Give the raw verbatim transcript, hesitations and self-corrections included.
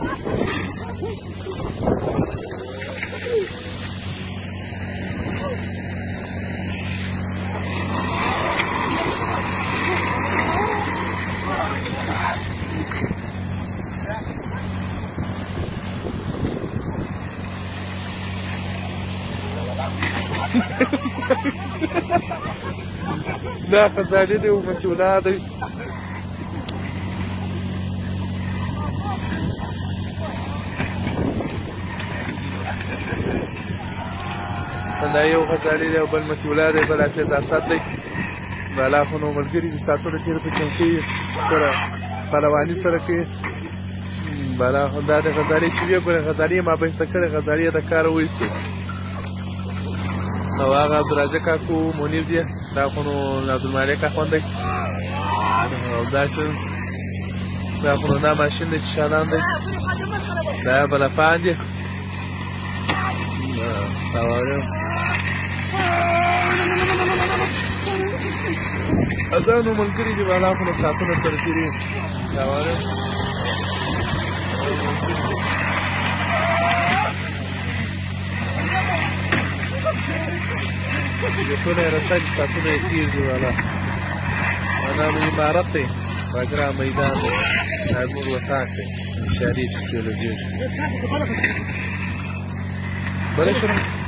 دا خزانې دی ومچولا دی دا یو خزانې دی او بل مچولا دی بل حافظ اسد دی بالا خو نو ملګري د ساتلو چېرې په چوکۍ سره پهلواني سره کوي بالا خو دا د خزانې چې ویې ګورې خزانې یې مابینځته کړې خزانې یې د کاره وایستې او هغه عبدالرازق کاکو منیر دی دا خو نو عبدالمالک اخوند دی او دا چې دا خو نو دا ماشین دی چې شالان دی دا بلپان دی دا نو ملګري دي بالا خو نو ساعتونه سره تېرېږي دا واره یو ټوله یې رسته چې ساعتونه یې تېر دي والا دا نو عمارت دی باګرام میدان دی دا زموږ وطاق دی اشارې چې پکې لګېږي بله شنو